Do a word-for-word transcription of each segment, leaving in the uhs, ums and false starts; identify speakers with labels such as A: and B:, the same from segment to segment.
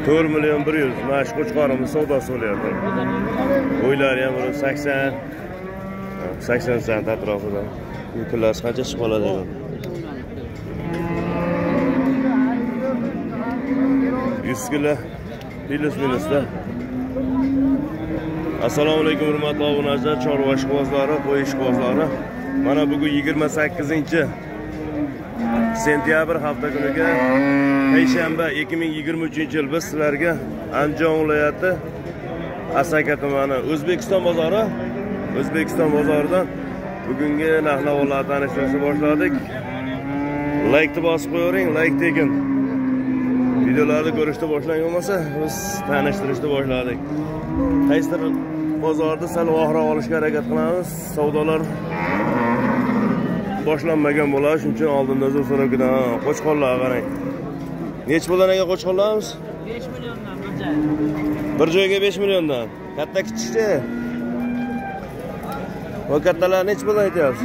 A: to'rt million bir yuz. Mana shu qo'chqorimiz savdosi bo'lyapti. O'ylari ham bir sakson sakson sent atrofida. Bu kunlar qancha chiqib qoladi ekan? yuz kilo plus minusda. Assalomu alaykum hurmatli obunachilar, chorva ishqibozlari, qo'y ishqibozlari. Mana bugun yigirma sakkizinchi sentyabr hafta kuniga payshanba ikki ming yigirma uchinchi yil biz sizlarga Andijon viloyati Asaka tumani O'zbekiston bozori, O'zbekiston bozoridan bugungi narx-navolarni tanishtirishni boshladik. Like bosib qo'ying, like tekin. Videolarni ko'rishni boshlang bo'lmasa, biz tanishtirishni boshladik. Qaysidir bozorda sal oxira olishga harakat qilamiz. Savdolar boshlanmagan bo'ladi, shuning uchun oldindan zo'r so'rakidan qo'chqorlar qarang. Nech puldan aka qo'chqorlarimiz? besh milliondan bir joy. Bir joyga besh milliondan. Katta kichikchi. Va kattalar nech puldan aytyapsiz?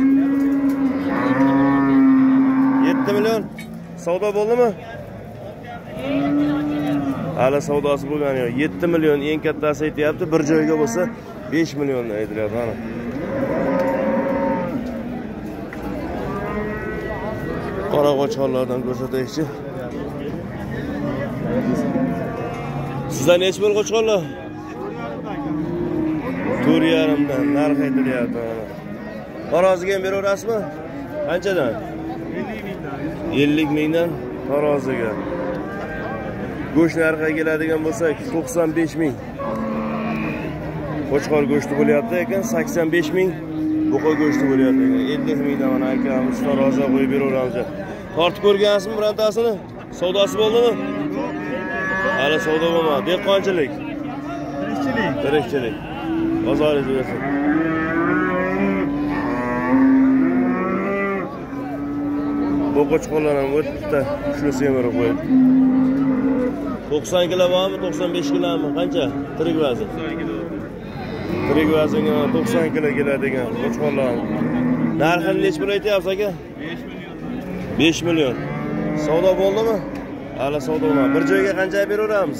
A: yetti million. Savdo bo'ldimi? Hali savdosi bo'lgani yo'q. yetti million eng kattasi aytyapti, bir joyga bo'lsa besh milliondan aytilyapti. Mana. Qora qo'chqorlardan ko'rsataychi. Sizlar nech pul qo'chqorlar? to'rt yarim dan narx aytilyapti. Taroziga ham beraverasizmi? Qanchadan? ellik mingdan taroziga. Go'sht narxiga keladigan bo'lsak, to'qson besh ming. Qo'chqor go'shti bo'lyapti ekan, sakson besh ming. Buqa go'shti bo'lyapti ekan, ellik mingdan mana akamiz taroziga qo'yib beraveramiz. Tortib ko'rgansizmi birontasini? Savdosi bo'ldimi? Hali savdo bo'lmadi. Dehqonchilik. Tirikchilik. Tirikchilik. Bozoringiz bo'lsin. Bu qo'chqorlar ham o'tdi. Shuni semirib qo'yib. to'qson kilo bormi? to'qson besh kilomi? Qancha? Tirik vazn. Tirik vaznga to'qson kilo keladigan qo'chqorlar. Narxini nech pul aytyapsiz aka? besh million. Savdo bo'ldimi? Hali savdo bo'lmadi. Bir joyga qancha beraveramiz?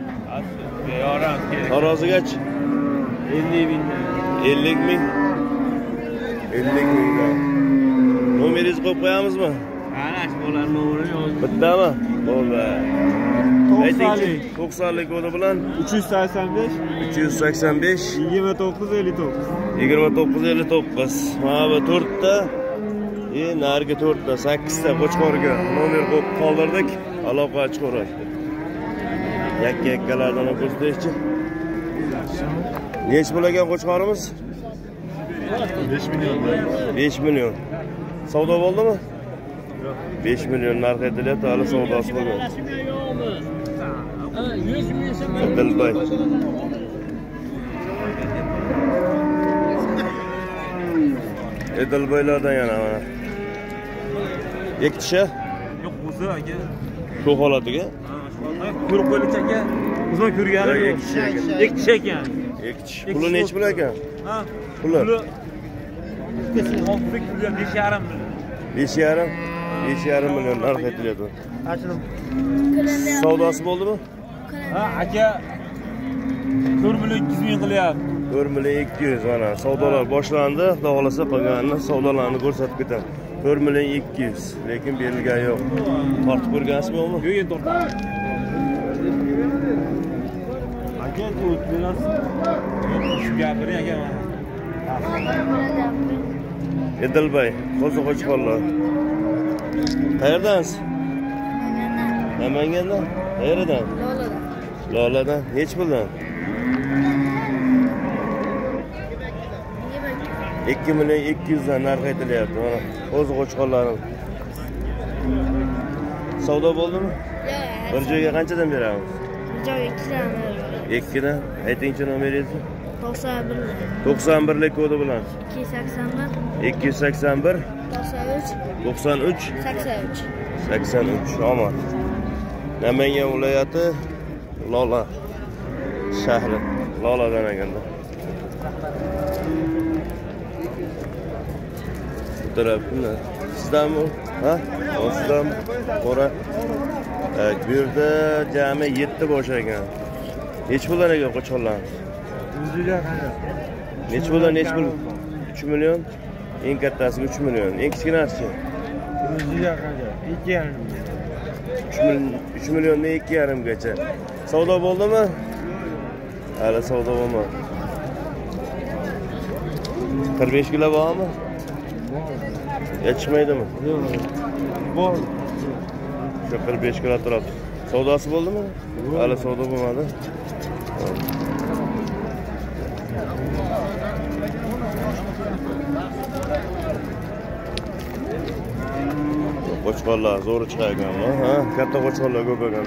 A: Tarozigachi ellik ming. ellik ming. ellik mingdan. Nomeringizni qo'yib qo'yamizmi? Mana shu bo'lar nomeri yozib. Bittami? Bo'ldi. to'qsonlik. to'qsonlik kodi bilan uch yuz sakson besh. uch yuz sakson besh. yigirma to'qqiz ellik to'qqiz. yigirma to'qqiz ellik to'qqiz. Mana bu to'rtta. E, narigi to'rtta, sakkizta qo'chqorga nomer qo'yib qoldirdik. Aloqa chiqaradi. Yakka-yakkalardan ko'rsataychi. Nech bo'lagan qo'chqorimiz? besh million. besh million. Savdo bo'ldimi? Yo'q. besh million narx aytilyapti, hali savdosi bo'lgan. yuz ming so'm. Dilbay. Edilbaylardan yana mana. Ektisha? Yo'q, o'zi aka. Shu holatiga? Ha, shu holatiga. Ko'rib qo'ylik aka. O'zim ko'rganim yo'q. Ektisha ekan. Ektisha ekan. Ektish. Puli nech pul ekan? Ha? Puli. Puli besh yarim million. besh yarim? besh yarim million narx aytilyapti. Achilim. Savdosi bo'ldimi? Ha, aka. to'rt million ikki yuz ming qilyapti. to'rt million ikki yuz mana savdolar boshlandi. Xudo xolasa qolganini savdolarni ko'rsatib ketaman. to'rt million ikki yuz, lekin berilgan yo'q. Tortib ko'rgansizmi yo'qmi? Yo'q, endi tortdim. Aka, to'rt million. Shu gapiring aka mana. Edilbay, qo'zi qo'chqorlar. Qayerdansiz? Namangandan. Qayerdan? Loladan. Loladan. Nech puldan? ikki million ikki yuz dan narx aytilyapti. Mana o'z qo'chqorlarim. Savdo bo'ldimi? Yo'q. Bir joyga qanchadan beramiz? Bir joyga ikki dan beramiz. ikki dan. Aytingchi nomeringizni? to'qson bir. to'qson bir lik kodi bilan. ikki yuz sakson bir. ikki yuz sakson bir. to'qson uch. sakson uch. sakson uch. Omad. Namangan viloyati Lola shahri. Loladan ekanda. Tarafına. Sizden mi? Ha? O sizden mi? Qora. Evet, bu yerda jami yetti bosh ekan. Nech puldan ekan qo'chqorlar?
B: O'ziga qara.
A: Nech puldan, nech pul? uch million. Eng kattasi uch million. Eng kichkinasi?
B: O'ziga qara. ikki yarim million.
A: uch milliondan ikki yarim gacha. Savdo bo'ldimi? Hali savdo bo'lmadi. qirq besh kilo bormi? Yetishmaydimi?
B: Yo'q. Bor.
A: Shu qirq besh kilo turadi. Savdosi bo'ldimi? Hali savdo bo'lmadi. Qo'chqorlar zo'r chiqar ekanmi? Ha, katta qo'chqorlar ko'p ekan.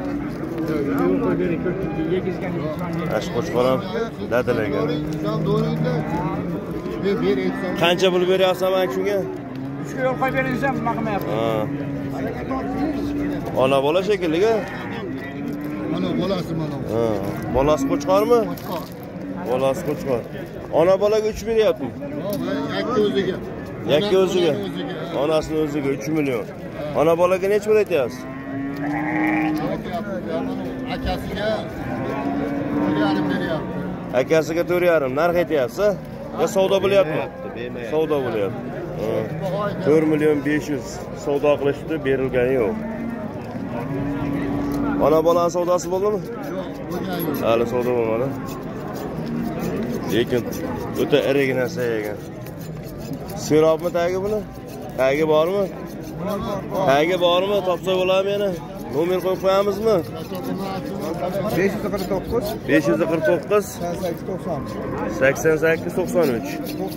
A: Ash qo'chqor ham dadil ekan. Qancha pul beryapsan men shunga?
B: uch kilo qo'yib bersam, nima qilmayapman?
A: Ha. Ona bola shekilli-ku.
C: Mana bolasi mana.
A: Ha, bolasi qo'chqormi?
C: Qo'chqor.
A: Bolasi qo'chqor. Ona bolaga uch beryapti.
C: Yakka o'ziga.
A: Yakka o'ziga. Onasini o'ziga uch million. Ona bolaga nech pul aytyapsiz?
C: Akasiga to'rt yarim beryapti.
A: Akasiga to'rt yarim narx aytyapsiz? Ya savdo bo'lyapti? Savdo bo'lyapti. to'rt million besh yuz savdo qilishdi, berilgani yo'q. Ona bolaning savdosi bo'ldimi?
C: Yo'q, bo'lgani yo'q.
A: Hali savdo bo'lmadi. Lekin o'ta iriq narsa ekan. Serobmi tagi buni? Tagi bormi? Tagi bormi? Topsa bo'ladimi yana? Nomer qo'yib qo'yamizmi?
B: besh yuz qirq to'qqiz
A: besh yuz qirq to'qqiz sakson sakkiz to'qson uch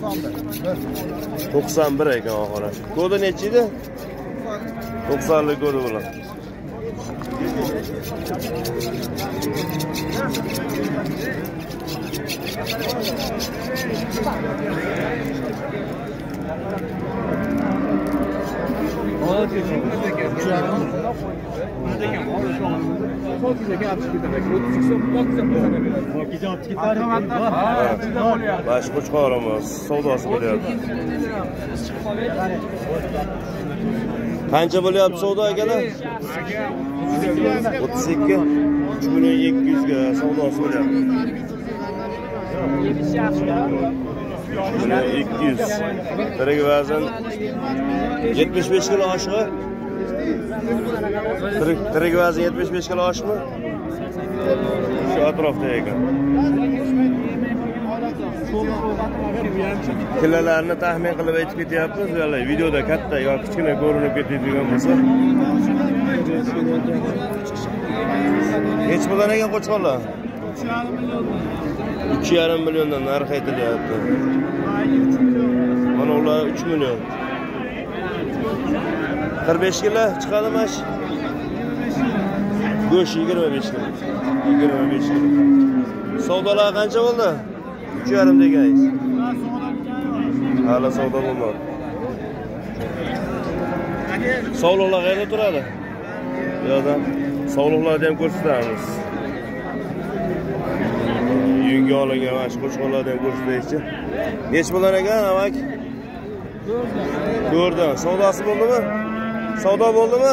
A: to'qson bir ekan oxiri. Kodi nechi edi? to'qsonlik kodi bilan. Baş qo'chqorimiz savdosi bo'lyapti. Qancha bo'lyapti savdo akalar? o'ttiz ikki uch million ikki yuz ga savdosi bo'lyapti. ikki yuz. Tirik vazn yetmish besh kilo oshmi? Tirik tirik vazn yetmish besh kilo oshmi? Shu atrofda ekan. Kilolarni taxmin qilib aytib ketyapmiz. Yo'lay videoda katta yoki kichkina ko'rinib ketadigan bo'lsa. Hech bo'lgan ekan qo'chqorlar. uch yarim milliondan narx aytilyapti. Mana ular uch million. qirq besh kilo chiqadimi? Go'sht yigirma besh kilo. yigirma besh kilo. Savdolar qancha bo'ldi? uch yarim deganingiz. Hali savdo bo'lmadi. Savdolar qayerda turadi? Yo'da savdolarni ham ko'rsatamiz. Yunga olingan mana shu qo'chqorlarni ham ko'rsataychi. Nech bo'lar ekan, amak? Ko'rdim. Savdosi bo'ldimi? Savdo bo'ldimi?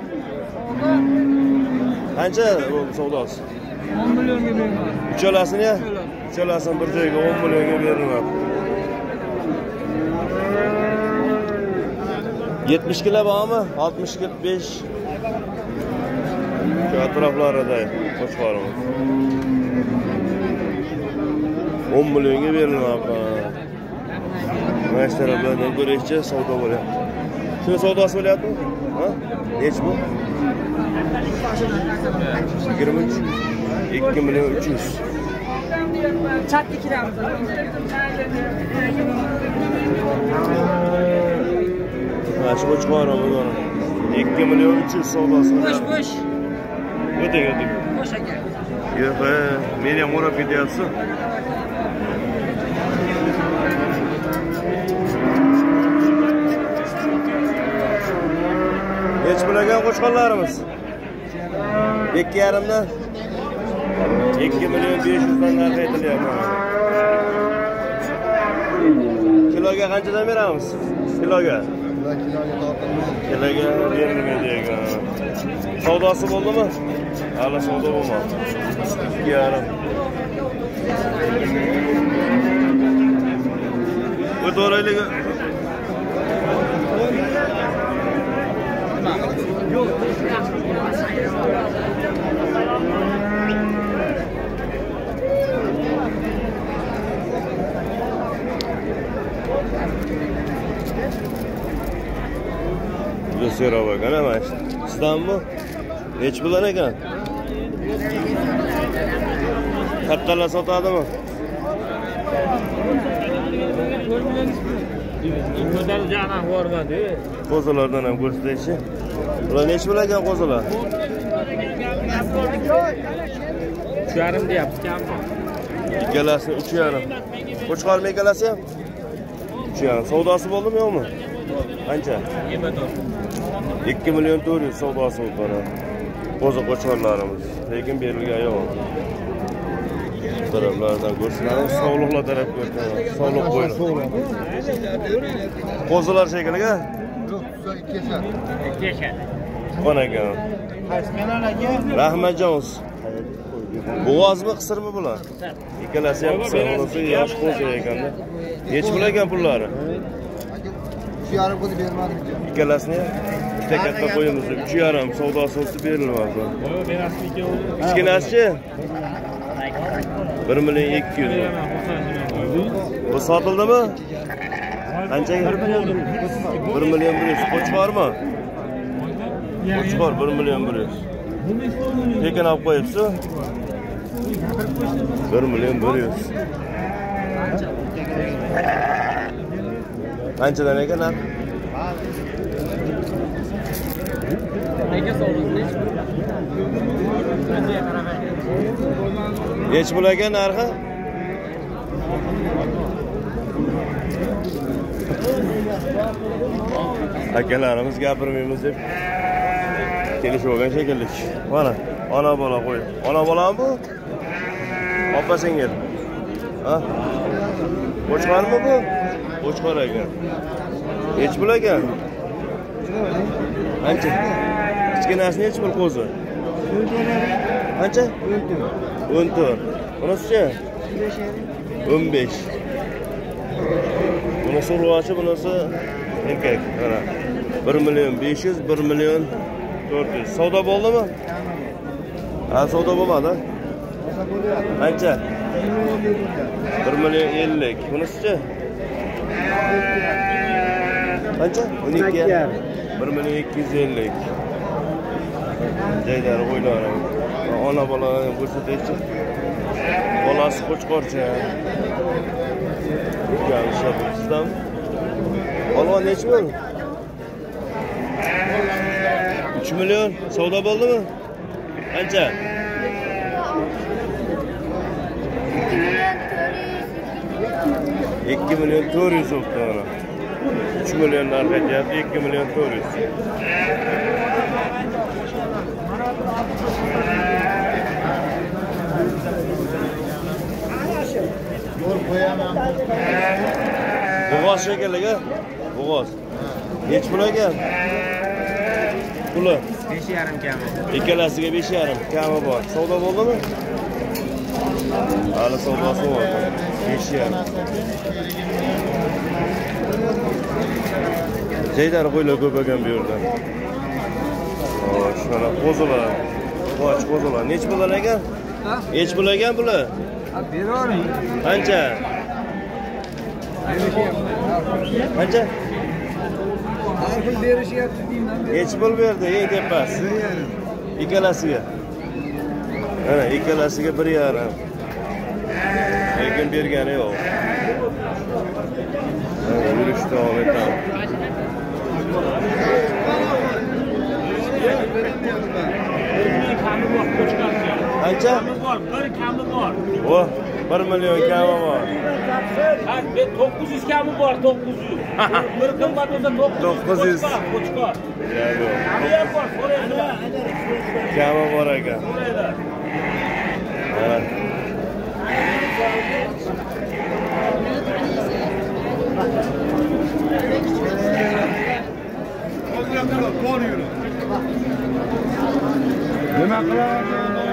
A: Qancha bo'ldi savdosi?
B: o'n millionga beraman.
A: Uchalasini-ya? Uchalasini bir joyga o'n millionga berilmoqda. yetmish kilo bormi? oltmish besh. Shu atroflarida qo'chqorimiz. o'n millionga berilmoqda. Mana shu taraflardan ko'rishcha savdo bo'lyapti. Shuni savdosi bo'lyaptimi? Ha? Nech bu? yigirma uch ikki million uch yuz.
D: Chatga kiramiz.
A: Mana shu qo'chqorimiz mana ikki million uch yuz savdosi.
D: Bo'sh, bo'sh.
A: O'ting, o'ting.
D: Bo'sh aka.
A: Yo'q, meni ham o'rab ketyapsiz. Nech bo'lagan qo'chqorlarimiz? ikki yarim dan ikki million besh yuz dan narx aytilyapti. Kiloga qanchadan beramiz? Kiloga Kiloga berilmaydi ekan. Savdosi bo'ldimi? Hali savdo bo'lmadi. ikki yarim. Bu to'g'riligi Gösteriyor bakın ama işte. İstanbul. Neç bulan ekan? Kattalar satadı mı? Kozalardan hem gösterişi. Ulan neç bulan ekan kozalar?
B: Üç yarım diye yaptık.
A: İkkalasi üç yarım. Koç var mı ikkalasi ham? Üç yarım. Savdosi bo'ldi mi yok mu? Qancha? ikki milyon to'rt yuz savdosi bo'ldi mana. Qo'zi qo'chqorlarimiz. Lekin berilgan yo'q. Taraflardan ko'rsangiz sog'liqlar taraf ko'rsangiz, sog'liq qo'ying. Qo'zilar shekilga?
C: Yo'q, ikki yashar.
B: ikki yashar.
A: Qon ekan. Rahmatjon. Bo'g'ozmi, qisirmi bular? Ikkalasi ham qisir, bo'lsa yosh qo'zi ekanda. Nech pul ekan pullari?
C: uch yarim pul bermadim.
A: İkkalasini bitta katta qo'yamiz. uch yarim savdosi olsa berilmadi. Kichkinasi bir million ikki yuz. Bu sotildimi? Qanchaga? bir million bir yuz. Qo'chqormi? Qo'chqor bir million bir yuz. Tekin olib qo'yibsiz. bir million bir yuz. Qanchadan ekan?
B: Nega so'radingiz?
A: Nech pul ekan narxi? Akalarimiz gapirmaymiz deb kelishib olgan shekilli. Mana, ona bola qo'y. Ona bolami bu? Opa singil. Ha? Qo'chqormi bu? Qo'chqor ekan. Nech pul ekan? Qancha? Kichkinasi nech pul qo'zi? Qancha? o'n to'rt. Bunisi-chi? o'n besh. Bunisi urg'ochi, bunisi erkak. Mana bir million besh yuz, bir million to'rt yuz. Savdo bo'ldimi? Ha, savdo bo'lmadi. Qancha? bir million ellik. Bunisi-chi? Qancha? o'n ikki. bir million ikki yuz ellik. Jaydar qo'ylar. Ona bola ko'rsataychi. Bolasi qo'chqorcha. Yaxshi sizdan. Olma nechi pul? uch million savdo bo'ldimi? Qancha? ikki million to'rt yuz bo'ldi. uch million narx aytyapti, ikki million to'rt yuz. Bo'g'oz shekilliga? Bo'g'oz. Nech pul ekan? Puli
B: besh yarim kami.
A: Ikkalasiga besh yarim kami bor. Savdo bo'ldimi? Hali savdosi bor. besh yarim. Jaydar qo'ylar ko'p ekan bu yerda. Xo'sh, mana qo'zilar. Qo'ch qo'zilar. Nech pul ekan? Nech pul ekan bular?
B: Beravering.
A: Qancha? Qancha?
B: Pul berishyapti deyman.
A: Nech pul berdi? Eng tepasi. Ikkalasiga. Mana ikkalasiga bir yarim. Lekin bergani yo'q. Mana yurish davom etamiz. Qancha?
B: Bir kami bor.
A: O, bir million kami bor.
B: Ha, to'qqiz yuz kami bor, to'qqiz yuz. Bir qimmat bo'lsa to'qqiz yuz. Qo'chqor. Kami ham bor, so'raydilar.
A: Kami bor ekan. Mana.
C: Nima qiladi?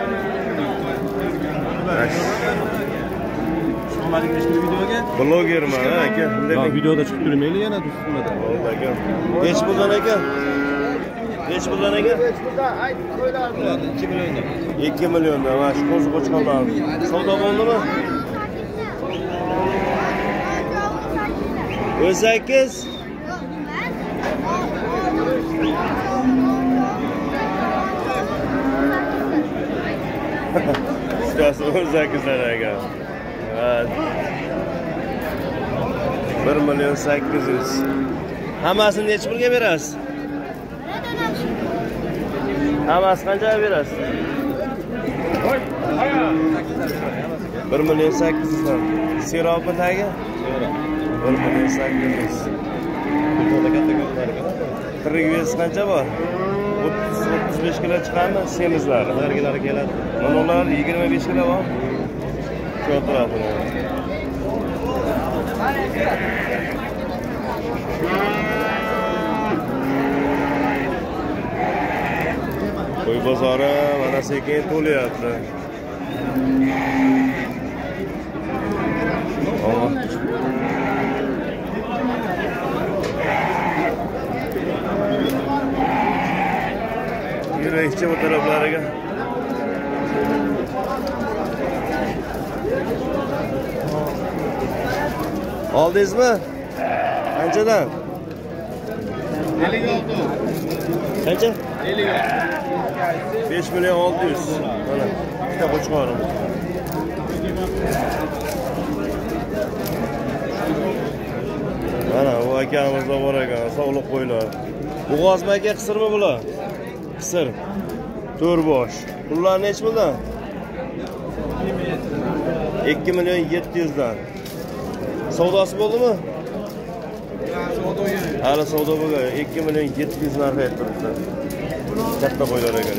A: Blogerman ha aka.
E: Ben videoda chiqib turmayli yana do'stimda.
A: Oldi aka. Nech puldan aka? Nech puldan aka?
E: ikki milliondan.
A: ikki milliondan. Mana shu qo'zi qo'chqonlar. Savdo bo'ldimi? o'n sakkiz. Ustasi o'n sakkizdan aka. bir million sakkiz yuz. Hammasini necha pulga berasiz? Hammasi qanchaga berasiz? bir million sakkiz yuz dan. Sirobmi tagi? bir million sakkiz yuz. Tirigimiz qancha bor? o'ttiz o'ttiz besh kilo chiqadimi? Semizlari. Nargilari keladi. Mana ular yigirma besh kilo bor. Shu tarafini. Qo'y bozori mana sekin to'layapti. Yürüyüşçü bu taraflara. Aldınız mı? Kaçadan? elli oldu. Kaça? elli. besh milyon olti yuz. Mana ikkita qo'chqorim. Mana bu akamizda bor ekan, sog'liq qo'ylar. Bu g'ozma aka qisirmi bular? Qisir. to'rt bosh. Pullar nech puldan? ikki million yetti yuz dan. Savdosi bo'ldimi? Hali savdo bo'lgan. ikki million yetti yuz narx aytibdi. Katta qo'ylar ekan.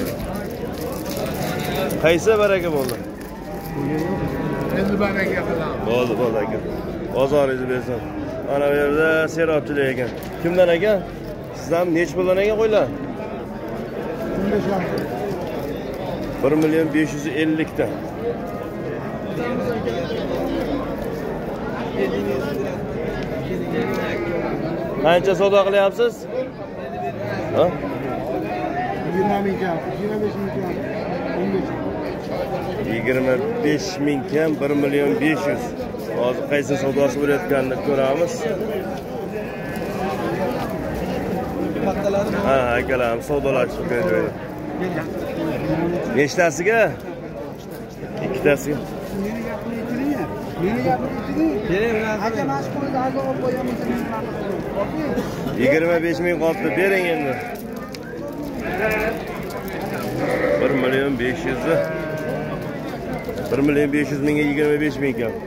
A: Qaysi baraka bo'ldi?
C: Endi baraka bilan.
A: Bo'ldi, bo'ldi aka. Bozoringizni bersam. Mana bu yerda serobchilar ekan. Kimdan ekan? Sizdan nech puldan ekan qo'ylar? bir million besh yuz ellik dan. Qancha savdo qilyapsiz? Ha?
C: yigirma ming kam, yigirma besh ming kam, o'n besh.
A: yigirma besh ming kam, bir million besh yuz. Hozir qaysi savdosi bo'layotganini ko'ramiz. Ha, akalar savdolashib qo'ydi. Nechtasiga? Ikkitasiga. yigirma besh ming qoldi, bering endi. bir million besh yuz. bir million besh yuz mingga yigirma besh ming kam.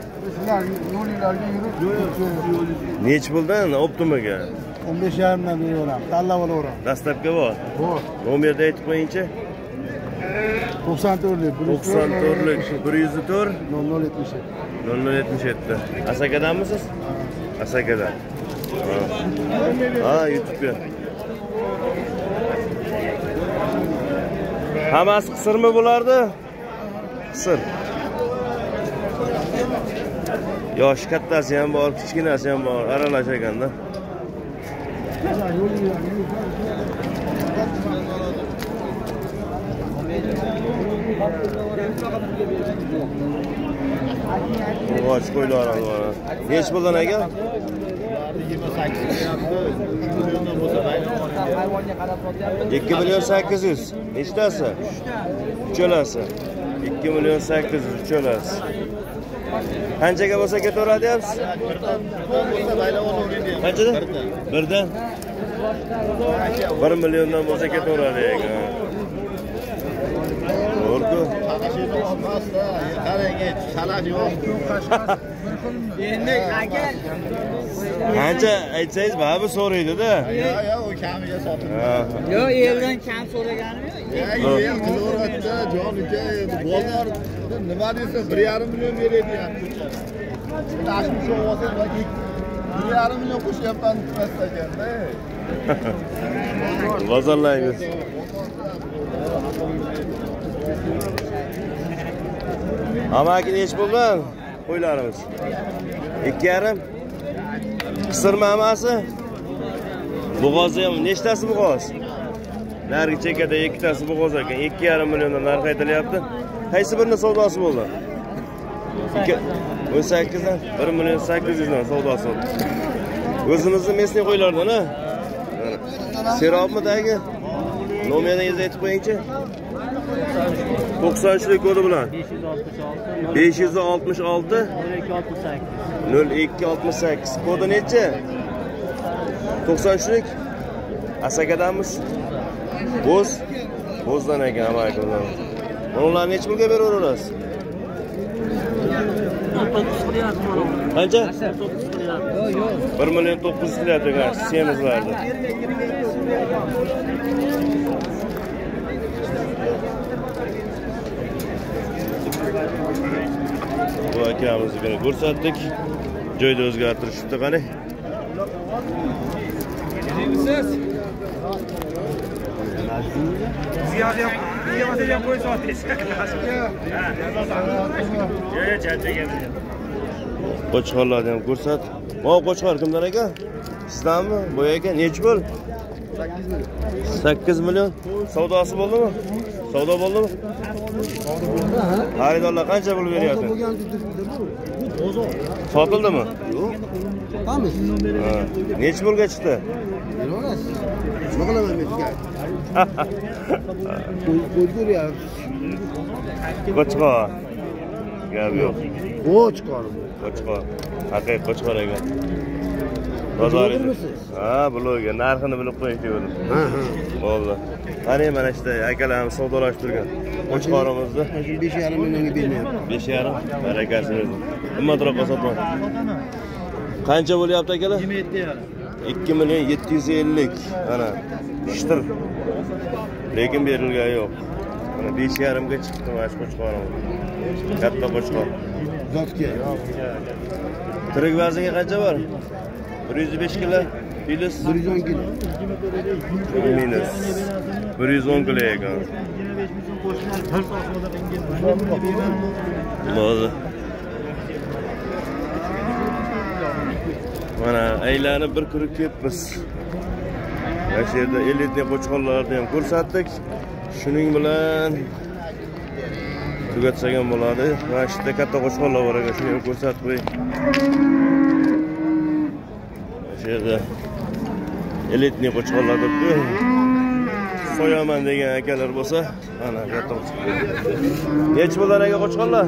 A: Nech puldan Optimaga?
C: o'n besh yarim dan beraman. Tanlab olaman.
A: Dastlabki bor.
C: Bor.
A: Nomerni aytib qo'yingchi.
C: to'qson to'rtlik,
A: to'qson to'rtlik, bir yuz to'rt,
C: nol nol yetmish yetti.
A: nol nol yetmish yetti. Asakadanmisiz? Asakadan. Ha, YouTube'ga. Hammasi qisirmi bo'lardi? Qisir. Yosh kattasi ham bor, kichkinasi ham bor, aralash ekanda. Qo'ch qo'ylar bor. Nech puldan ekan?
C: yigirma sakkiz milliondan bo'lsa bayram.
A: ikki million sakkiz yuz. Nechtasi? Uchalasi. ikki million sakkiz yuz uchalasi. Qanchaga bo'lsa ketaveradi deyapsiz? Qanchadan? birdan. bir milliondan bo'lsa ketaveradi ekan. To'g'ri-ku.
C: Qarang, salat yo'q.
D: Endi aka
A: Qancha aytsangiz baribir so'raydi-da.
C: Yo, yo, u kamiga sotib.
D: yo eldan kam so'raganim yo'q.
C: Ya, yer qilaveradi-da, jonika, bozor nima desa bir yarim million beradi deyapti. Tashib olsa yoki
E: bir yarim milyon qo'shyapman bitmasdi ekanda.
A: Bozorlaymiz. Amaki nech bo'lgan? Qo'ylarimiz. ikki yarim. Qisirma hammasi. Bo'g'ozi ham nechtasi bo'g'oz? Narigi chekkada ikkitasi bo'g'oz ekan. ikki yarim milliondan narx aytilyapti. Qaysi birini savdosi bo'ldi? o'n sakkiz dan bir million sakkiz yuz dan savdosi bo'ldi. O'zimizning mesni qo'ylardan, ha? Serobmi dagi? Nomeringizni aytib qo'ying-chi. to'qson uchlik kodi bilan besh yuz oltmish olti nol ikki oltmish sakkiz kodi necha? to'qson uchlik Asakadanmiz. Bo'z Bo'zdan ekan amakilar. Ularni necha pulga beraverasiz? Qancha? bir million to'qqiz yuz qilyapti ekan semizlarni. Bu akamiznikini ko'rsatdik. Joyda o'zgartirishibdi qani.
B: Ziyoda ham, ziyoda ham qo'y sotish. Yo'q, charchagan.
A: Qo'chqorlarni ham ko'rsat. Mana qo'chqor kimdan ekan? Sizdanmi? Bu ekan nech bo'l? sakkiz million. Savdosi bo'ldimi? Savdo bo'ldimi? Xaridorlar qancha pul beryapti? Sotildimi?
C: Yo'q. Tamiz.
A: Nech pulga chiqdi?
C: Nima qilaman men sizga? Qo'ygur ya.
A: Qo'chqor. Gap yo'q.
C: Qo'chqor.
A: Qo'chqor. Haqiqiy qo'chqor ekan. Bozoringiz. Ha, bloga narxini bilib qo'ying dedim.
C: Ha, ha.
A: Bo'ldi. Qani mana ishda akalarimiz savdolashtirgan qo'chqorimizni
C: besh yarim millionga bermayapti.
A: besh yarim barakasi bersin. Qimmatroqqa sotma. Qancha bo'lyapti akalar?
B: yigirma yetti yarim.
A: ikki million yetti yuz ellik. Mana ishtir. Lekin berilgan yo'q. Mana besh yarim ga chiqdi mana shu qo'chqorimiz. Katta qo'chqor.
C: Zotga.
A: Tirik vaznga qancha bor? bir yuz besh kilo, minus
C: bir yuz o'n kilo.
A: minus bir yuz o'n kilo ekan. Bo'ldi. Mana aylanib bir kirib ketmiz. Mana shu yerda elitni qo'chqorlarni ham ko'rsatdik. Shuning bilan tugatsak ham bo'ladi. Mana shu yerda katta qo'chqorlar bor ekan, shuni ham ko'rsatib qo'ying. Shu yerda elitni qo'chqorlar turibdi. So'yaman degan akalar bo'lsa, mana katta qo'chqor. Nech bo'lgan aka qo'chqorlar?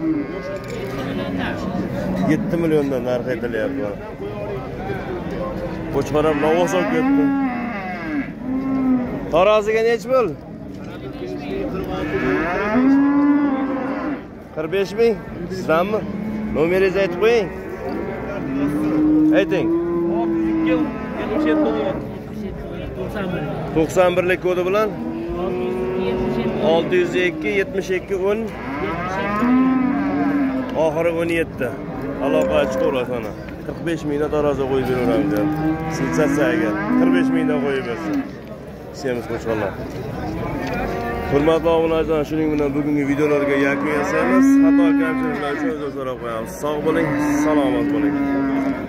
A: yetti milliondan narx aytilyapti. Qo'chqor ham lavozim ketdi. Taroziga nech bo'l? qirq besh ming. Sizdanmi? Nomeringizni aytib qo'ying. Ayting. to'qson birlik kodi bilan olti yuz ikki yetmish ikki o'n oxiri o'n yetti. Aloqa chiqaverasana. qirq besh mingdan tarozi qo'yib beraveramiz deb. Sensatsiyaga qirq besh mingdan qo'yib bersin. Semiz qo'chqorlar. Hurmatli obunachilar, shuning bilan bugungi videolarga yakun yasaymiz. Xato kamchiliklar uchun uzr so'rab qo'yamiz. Sog' bo'ling, salomat bo'ling.